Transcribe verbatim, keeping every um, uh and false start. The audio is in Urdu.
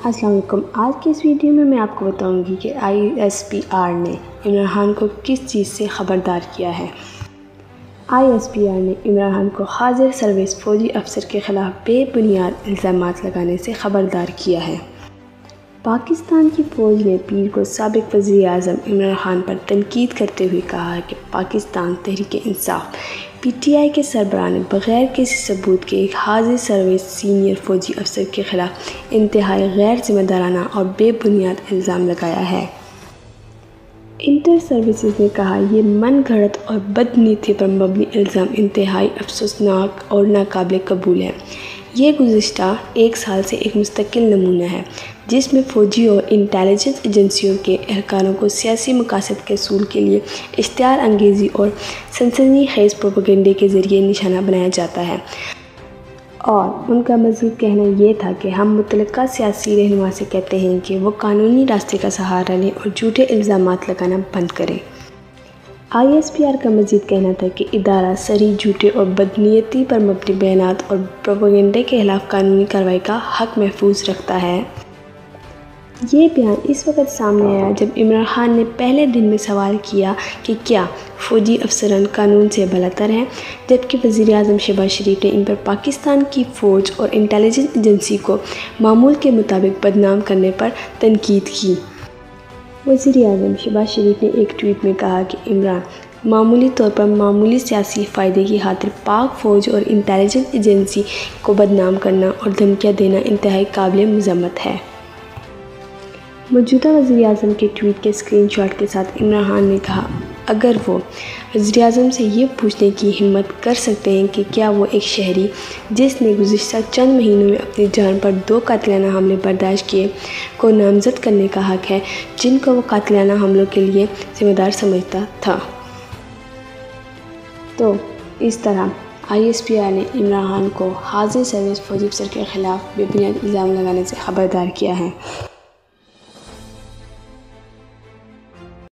السلام علیکم۔ آج کی اس ویڈیو میں میں آپ کو بتاؤں گی کہ آئی ایس پی آر نے عمران خان کو کس چیز سے خبردار کیا ہے۔ آئی ایس پی آر نے عمران خان کو حاضر سروس فوجی افسر کے خلاف بے بنیاد الزامات لگانے سے خبردار کیا ہے۔ پاکستان کی فوج نے پیر کو سابق وزیر اعظم عمران خان پر تنقید کرتے ہوئے کہا ہے کہ Pakistan Tehreek Insaf P T I کے سربراہ نے بغیر کسی ثبوت کے ایک حاضر سروس سینئر فوجی افسر کے خلاف انتہائی غیر ذمہ دارانہ اور بے بنیاد الزام لگایا ہے۔ انٹر سروسز نے کہا یہ من گھڑت اور بدنیتی پر مبنی الزام انتہائی افسوسناک اور ناقابل قبول ہے۔ یہ گزشتہ ایک سال سے ایک مستقل نمونہ ہے جس میں فوجی اور انٹیلیجنس ایجنسیوں کے اہلکاروں کو سیاسی مقاصد کے حصول کے لیے اشتعال انگیزی اور سنسنی خیز پروپیگنڈے کے ذریعے نشانہ بنایا جاتا ہے، اور ان کا مزید کہنا یہ تھا کہ ہم متعلقہ سیاسی رہنما سے کہتے ہیں کہ وہ قانونی راستے کا سہارا لیں اور جھوٹے الزامات لگانا بند کریں۔ آئی ایس پی آر کا مزید کہنا تھا کہ ادارہ صریح جھوٹے اور بدنیتی پر مبنی بیانات اور پروپیگنڈے کے خلاف قانونی کارروائی کا حق محفوظ رکھتا ہے۔ یہ بیان اس وقت سامنے آیا جب عمران خان نے پہلے دن میں سوال کیا کہ کیا فوجی افسران قانون سے بالاتر ہیں، جبکہ وزیر اعظم شہباز شریف نے ان پر پاکستان کی فوج اور انٹیلیجنس ایجنسی کو معمول کے مطابق بدنام کرنے پر تنقید کی۔ وزیر اعظم شہباز شریف نے ایک ٹویٹ میں کہا کہ عمران معمولی طور پر معمولی سیاسی فائدے کی خاطر پاک فوج اور انٹیلیجنس ایجنسی کو بدنام کرنا اور دھمکیاں دینا انتہائی قابل مذمت ہے۔ موجودہ وزیر اعظم کے ٹویٹ کے اسکرین شاٹ کے ساتھ عمران خان نے کہا اگر وہ وزیر اعظم سے یہ پوچھنے کی ہمت کر سکتے ہیں کہ کیا وہ ایک شہری جس نے گزشتہ چند مہینوں میں اپنی جان پر دو قاتلانہ حملے برداشت کیے کو نامزد کرنے کا حق ہے جن کو وہ قاتلانہ حملوں کے لیے ذمہ دار سمجھتا تھا۔ تو اس طرح آئی ایس پی آر نے عمران خان کو حاضر سروس فوجی افسر کے خلاف بے بنیاد الزام لگانے سے خبردار کیا ہے۔